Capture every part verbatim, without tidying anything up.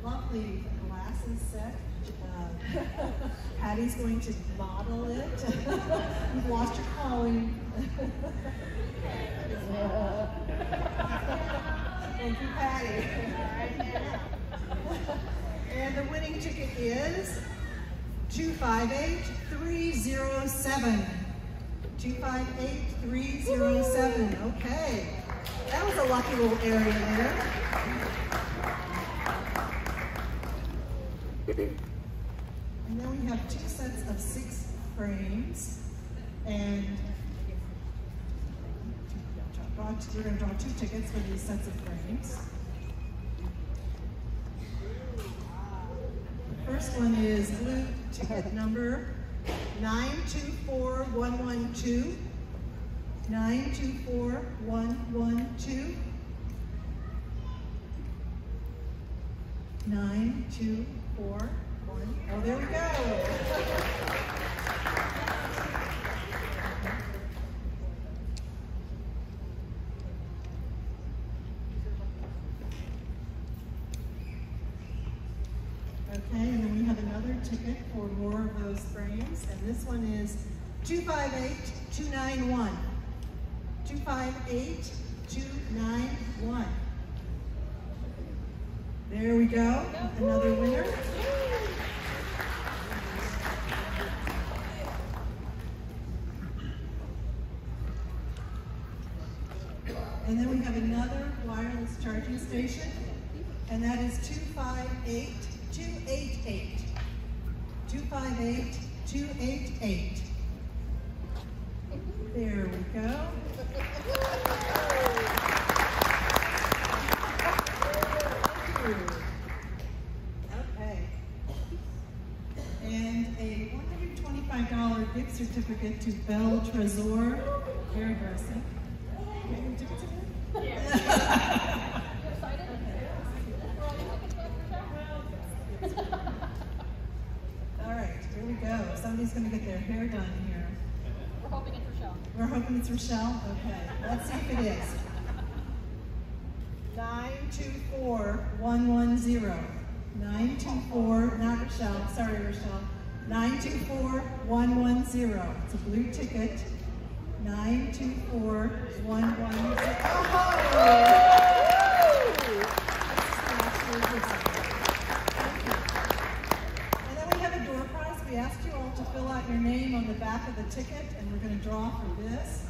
lovely glasses set. Uh, Patty's going to model it. You've lost your calling. Thank you, Patty. And the winning ticket is two five eight, three zero seven. two five eight, three zero seven. Okay. That was a lucky little area there. And then we have two sets of six frames. And we're going to draw two tickets for these sets of frames. The first one is blue ticket number nine two four one one two. nine two four one one two. nine two four one. Oh, there we go. Okay, and then we have another ticket for more of those frames, and this one is two five eight, two nine one. two five eight, two nine one. There we go, another winner. And then we have another wireless charging station, and that is two five eight, two eight eight. two five eight, two eight eight. There we go. Okay. And a one hundred twenty-five dollar gift certificate to Belle Trésor Hairdressing. Yeah. All right, here we go. Somebody's going to get their hair done here. We're hoping it's Rochelle. We're hoping it's Rochelle? Okay, let's see if it is. nine two four one one zero. nine two four, not Rochelle, sorry Rochelle. nine two four one one zero. It's a blue ticket. nine two four one one zero. Oh! And then we have a door prize. We asked you all to fill out your name on the back of the ticket, and we're going to draw for this.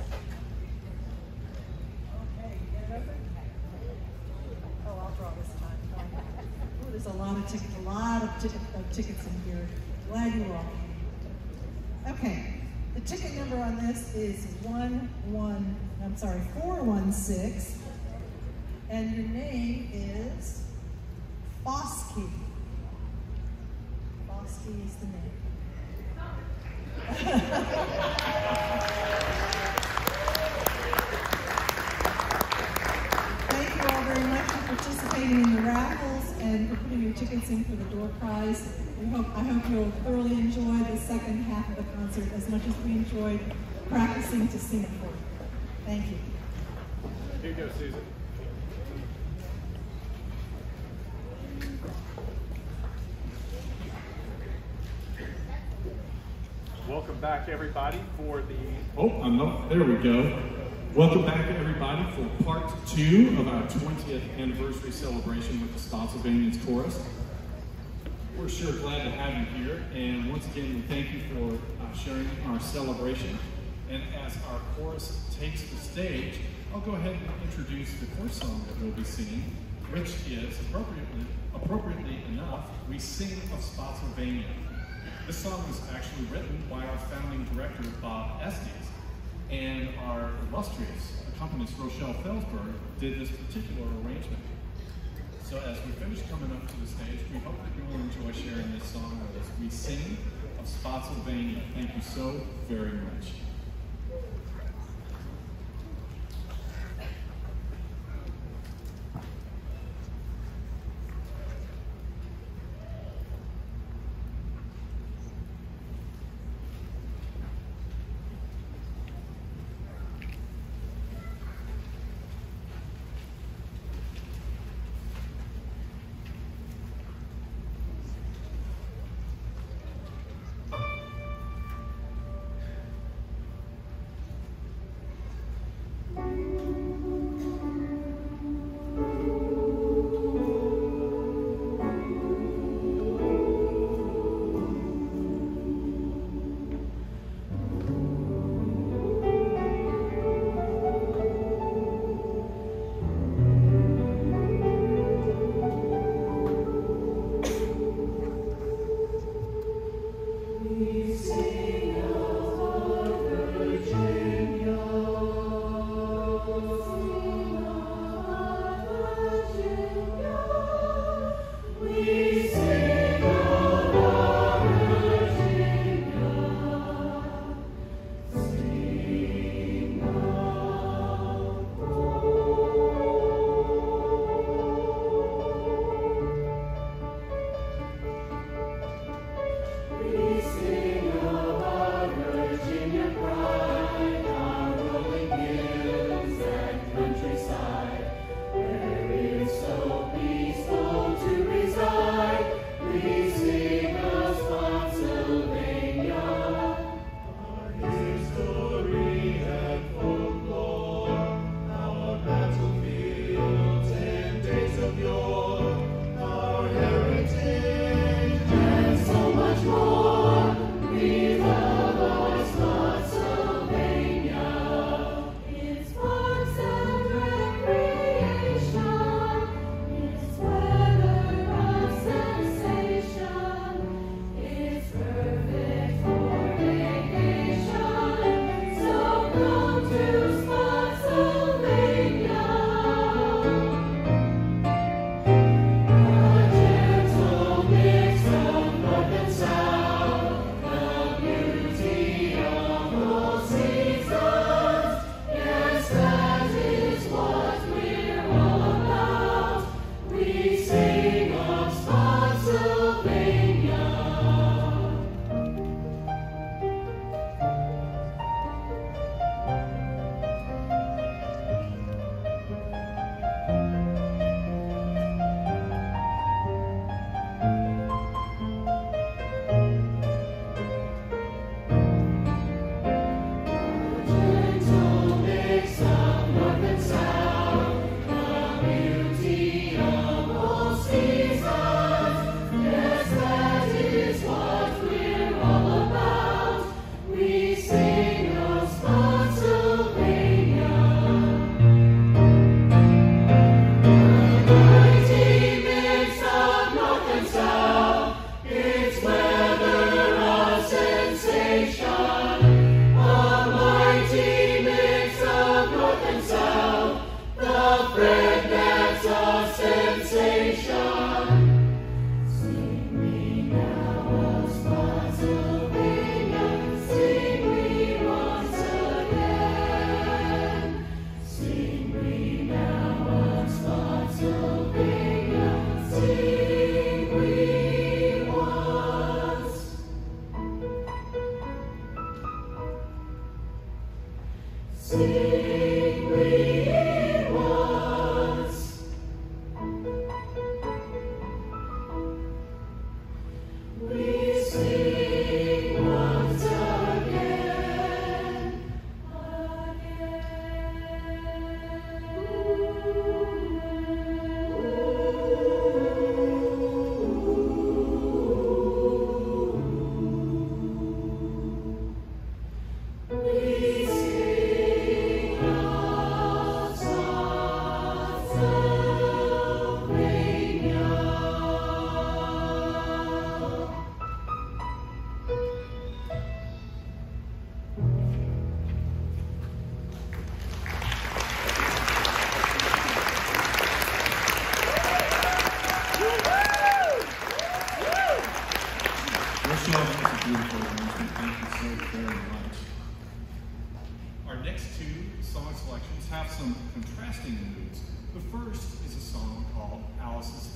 Okay, get it open? Oh, I'll draw this time. Oh, there's a lot of tickets, a lot of, ticket, of tickets in here. Glad you all came. Okay. The ticket number on this is one one, I'm sorry, four one six, and your name is Bosky. Bosky is the name. Thank you all very much for participating in the raffles and for putting your tickets in for the door prize. We hope, I hope you'll thoroughly enjoy the second half of the concert as much as we enjoyed practicing to sing it for you. Thank you. Here you go, Susan. Welcome back, everybody, for the... Oh, I'm not. There we go. Welcome back, everybody, for part two of our twentieth anniversary celebration with the Spotsylvanians Chorus. We're sure glad to have you here, and once again, we thank you for uh, sharing our celebration. And as our chorus takes the stage, I'll go ahead and introduce the chorus song that we'll be singing, which is, appropriately, appropriately enough, We Sing of Spotsylvania. This song was actually written by our founding director, Bob Estes, and our illustrious accompanist, Rochelle Felsberg, did this particular arrangement. So as we finish coming up to the stage, we hope that you will enjoy sharing this song with us. We Sing of Spotsylvania. Thank you so very much.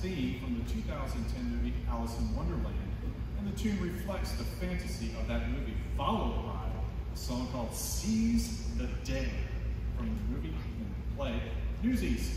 theme from the two thousand ten movie Alice in Wonderland, and the tune reflects the fantasy of that movie, followed by a song called Seize the Day from the movie and play Newsies.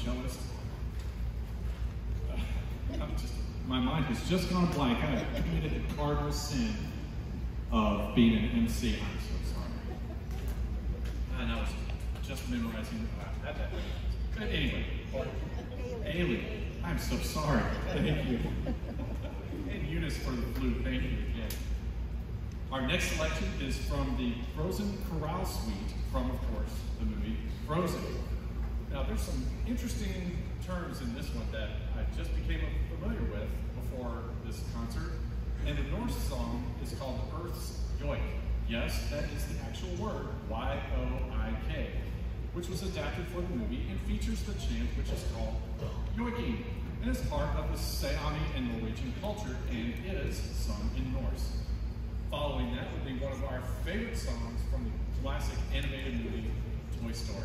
cellist. Uh, I'm just, my mind has just gone blank. I have committed the cardinal sin of being an M C. I'm so sorry. And I was just memorizing uh, that. that but anyway, Ailey, I'm so sorry. Thank you. And Eunice for the flute. Thank you again. Our next selection is from the Frozen Chorale Suite from, of course, the movie Frozen. Now, there's some interesting terms in this one that I just became familiar with before this concert. And the Norse song is called Earth's Yoik. Yes, that is the actual word, Y O I K, which was adapted for the movie and features the chant which is called Yoiking, and is part of the Sami and Norwegian culture and is sung in Norse. Following that would be one of our favorite songs from the classic animated movie Toy Story.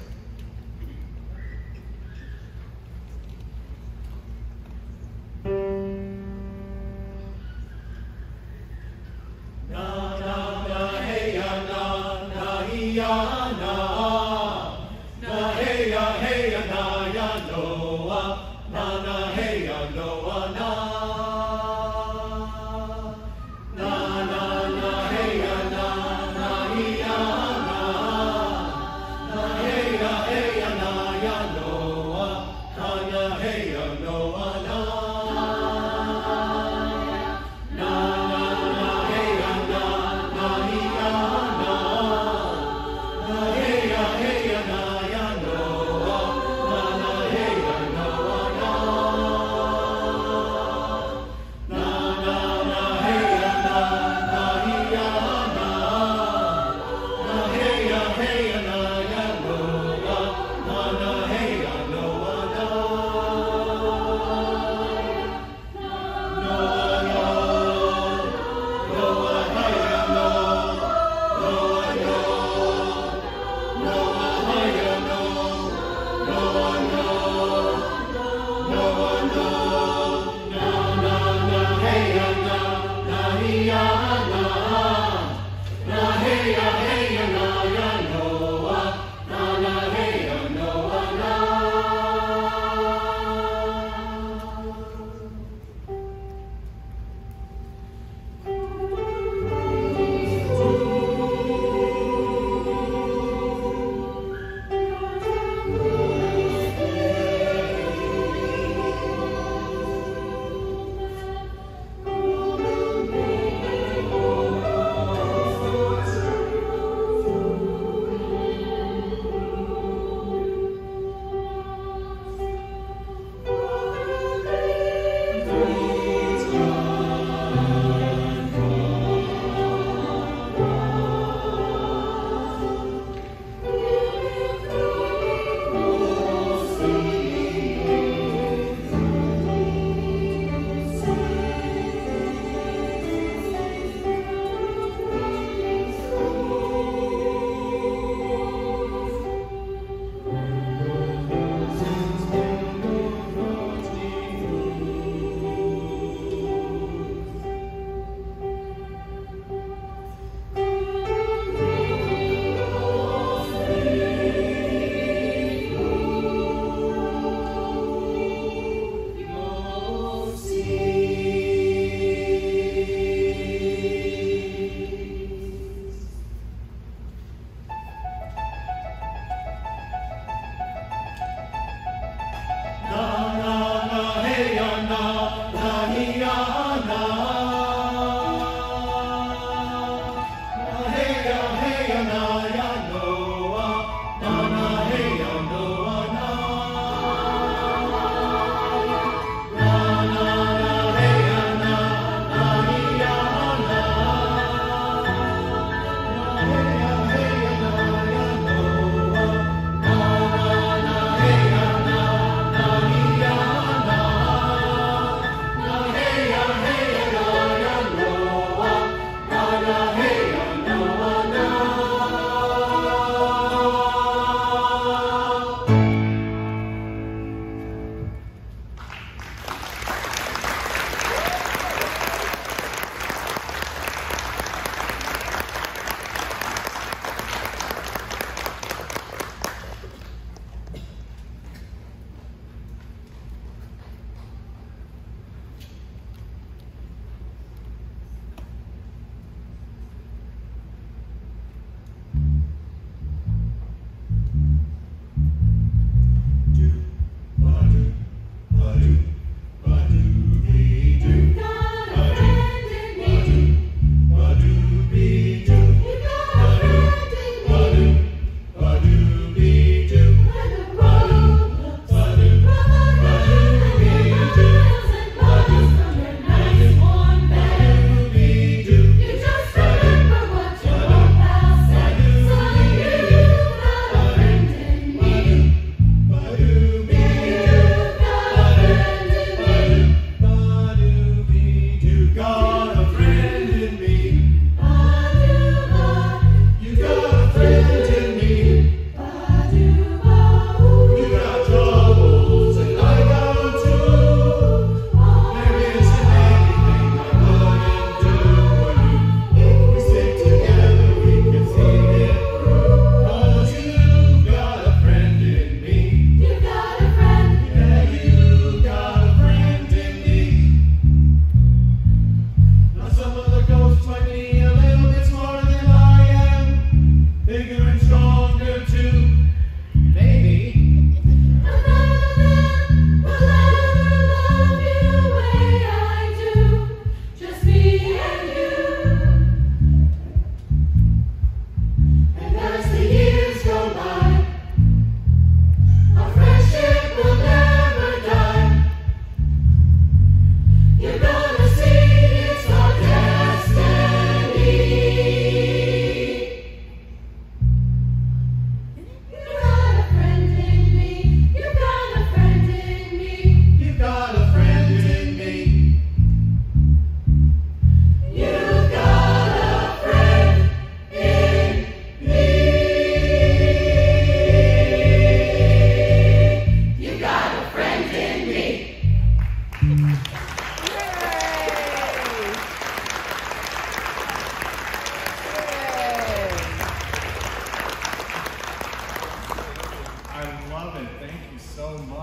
Na na na hey ya na na ya na na hey ya hey ya na ya Noah na na hey ya Noah na na na na hey ya na na ya na na hey ya hey ya na ya Noah na na hey ya Noah na.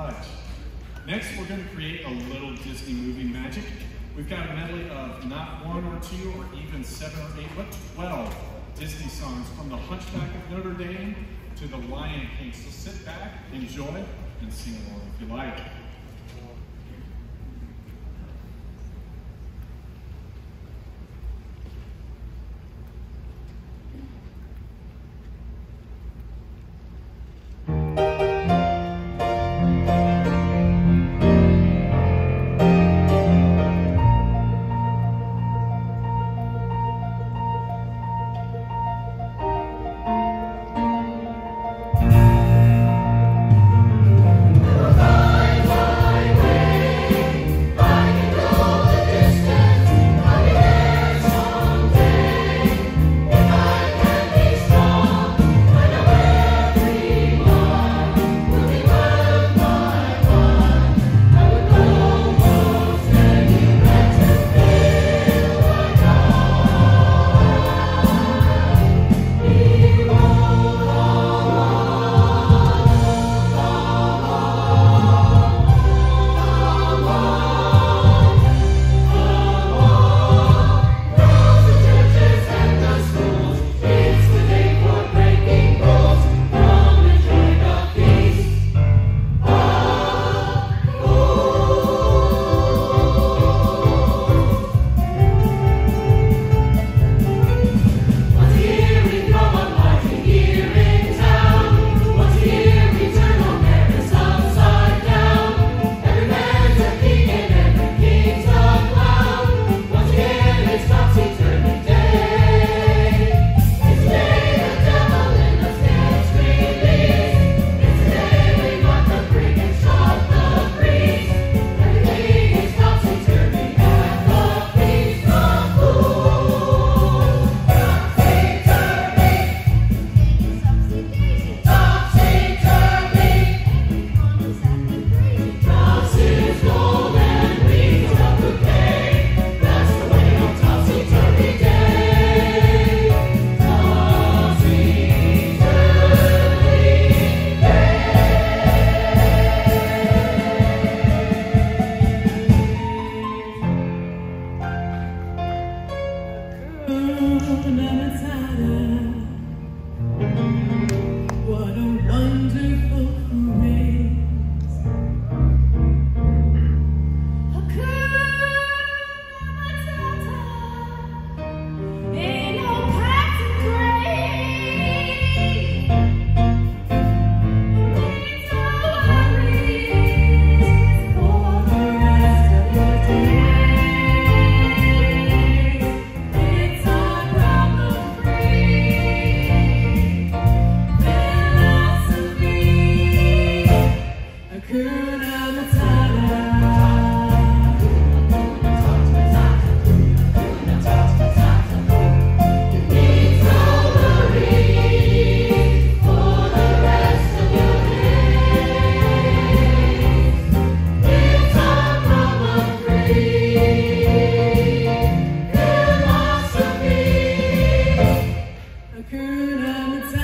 much. Next, we're going to create a little Disney movie magic. We've got a medley of not one or two or even seven or eight, but twelve Disney songs from The Hunchback of Notre Dame to The Lion King. So sit back, enjoy, and sing along if you like.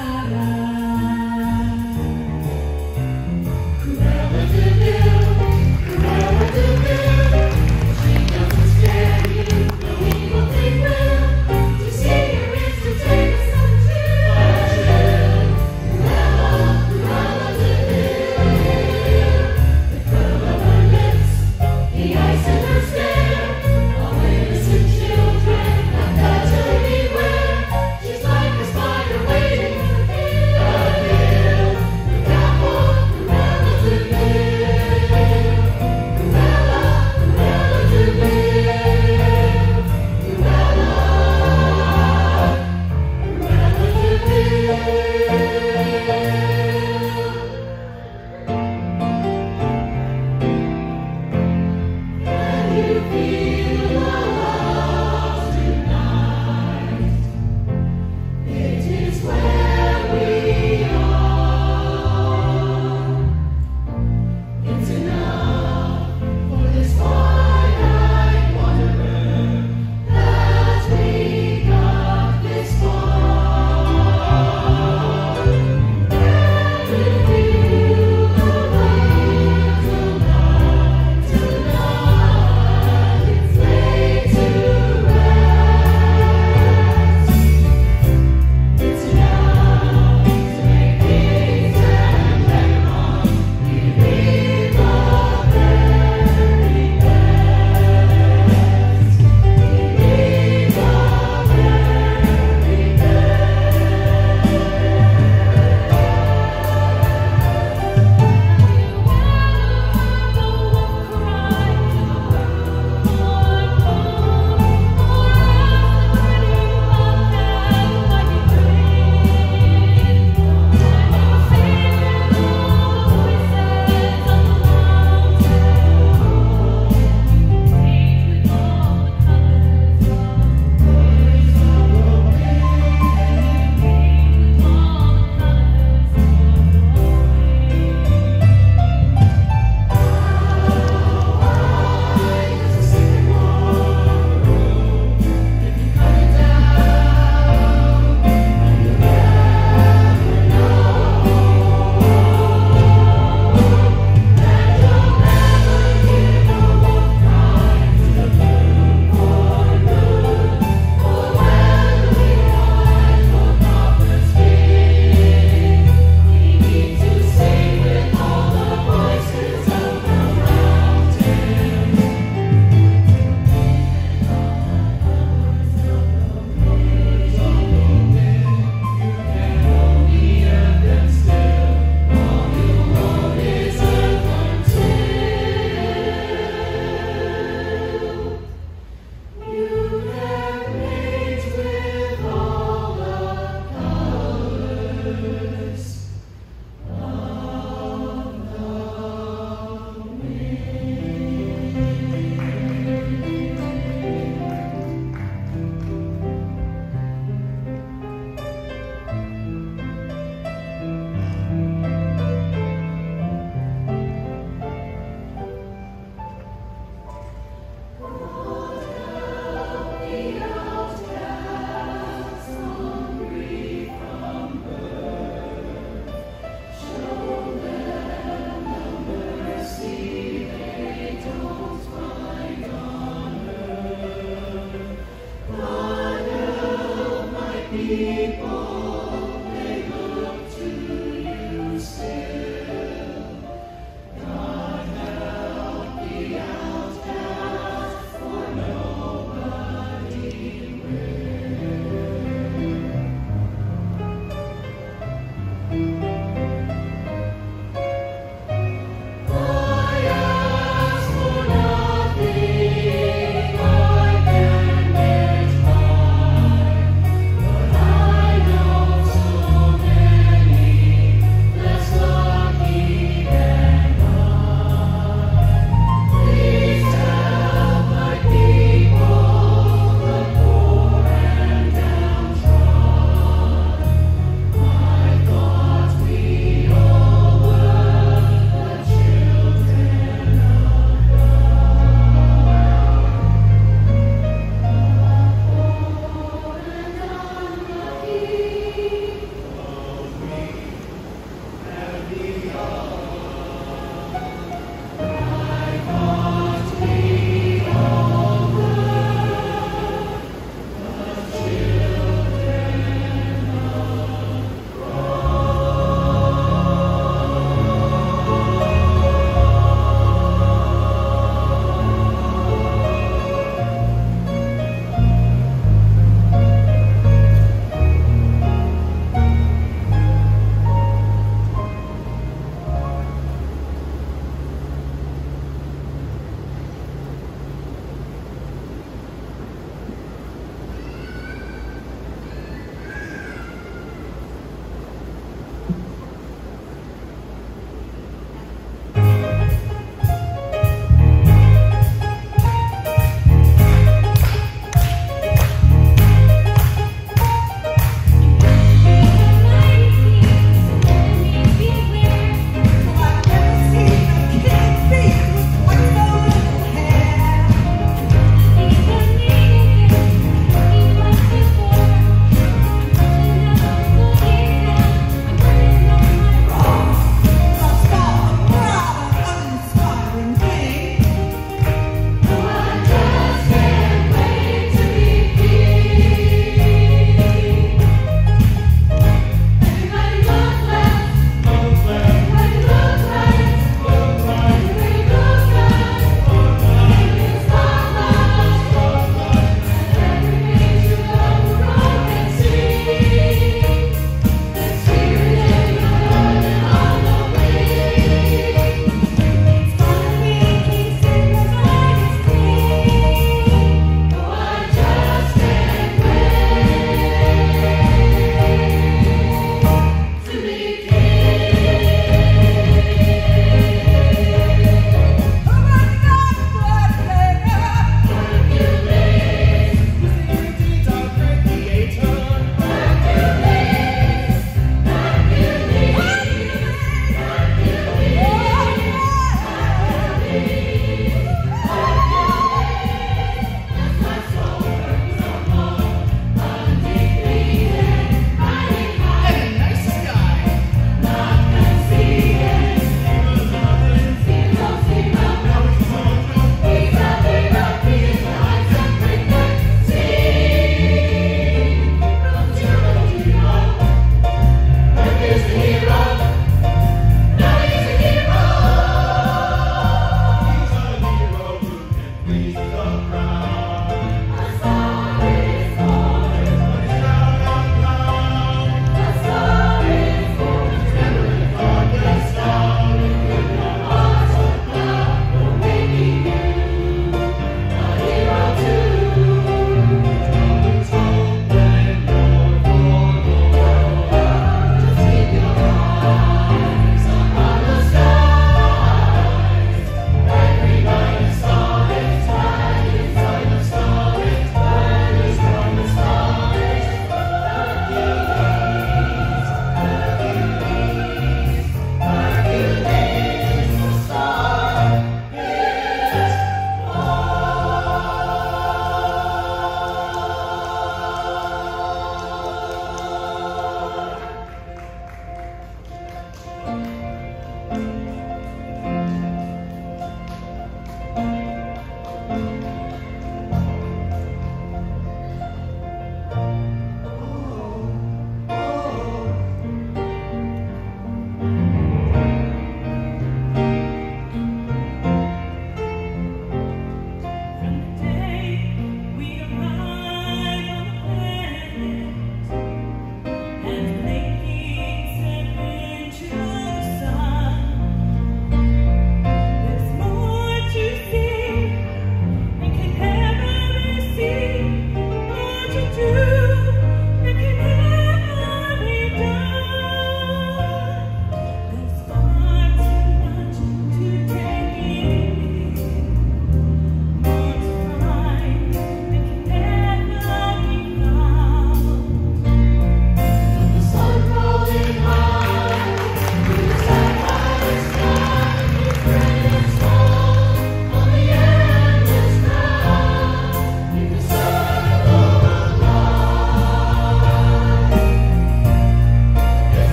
Whoever to do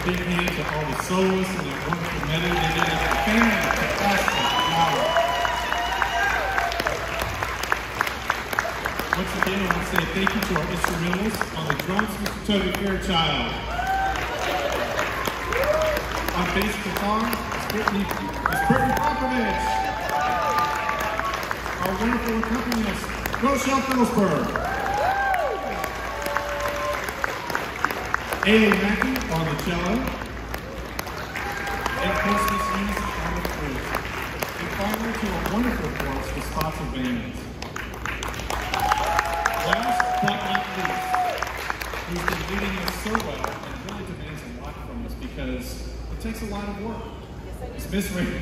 big hand to all the soloists and that wonderful medley. They did a fantastic job. Once again, I want to say thank you to our instrumentalists. On the drums, Mister Toby Fairchild. On bass guitar, Miss Brittany, Miss Brittany Popovich. Our wonderful accompanist, Rochelle Phillipsburg. A A Mackey on the cello. And Christmas music on the flute. And finally, to a wonderful chorus, the Spotsylvanians. Last but not least, who's been leading us so well and really demands a lot from us because it takes a lot of work. It's Miss Raymond.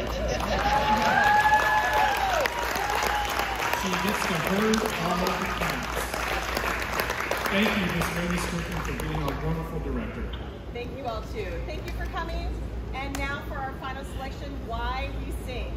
She gets to herd all the plants. Thank you, Miss Raymond Strickland, for being our wonderful director. Thank you all too. Thank you for coming. And now for our final selection, Why We Sing.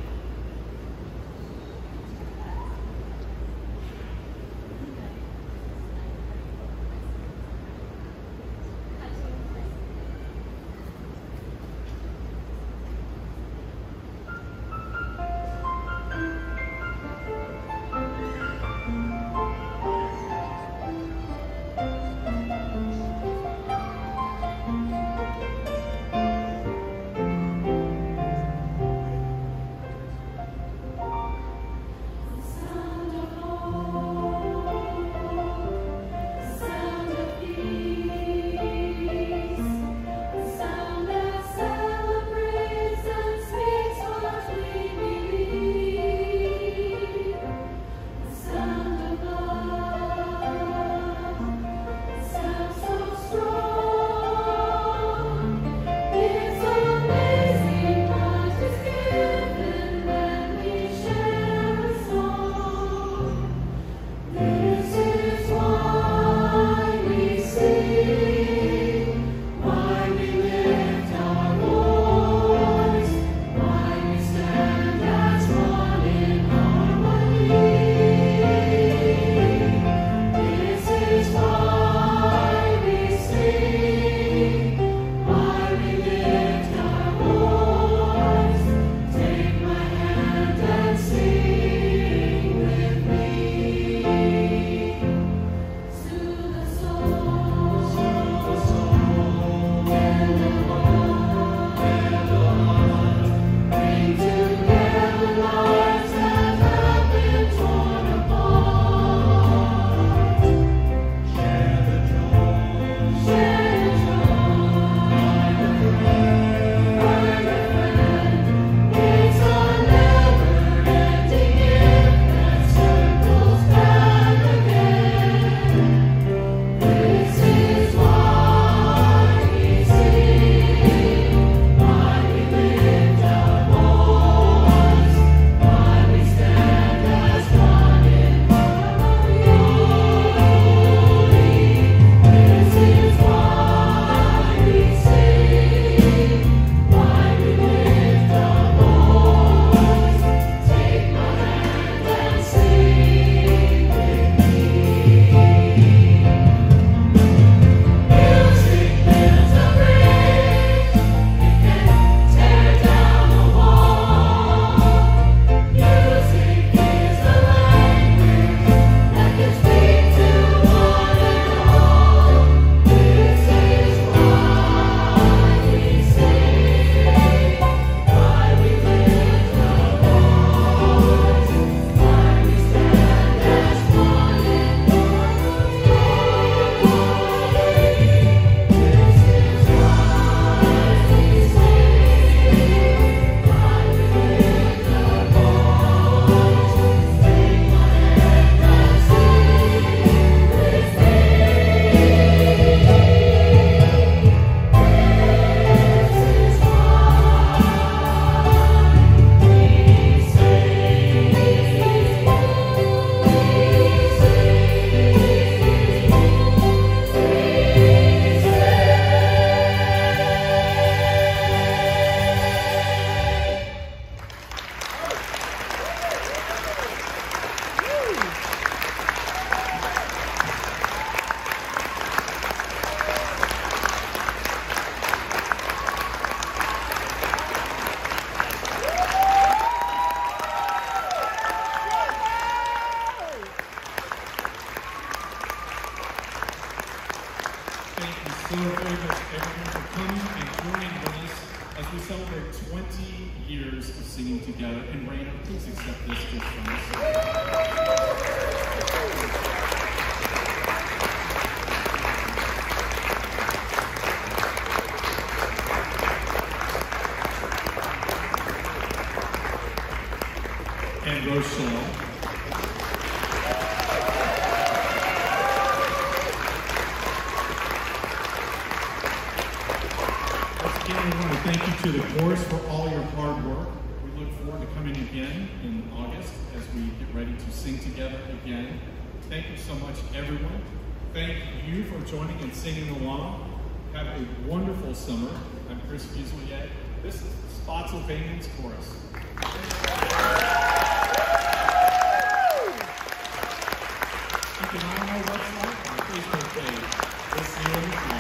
so very much everyone for coming and joining with us as we celebrate twenty years of singing together. And Raina, please accept this gift from us. And Rochelle. Once again, we want to thank you to the chorus for all your hard work. We look forward to coming again in August as we get ready to sing together again. Thank you so much, everyone. Thank you for joining and singing along. Have a wonderful summer. I'm Chris Fuselier. This is Spotsylvanians Chorus. You can all know what's like on our Facebook page. We'll see you in the future.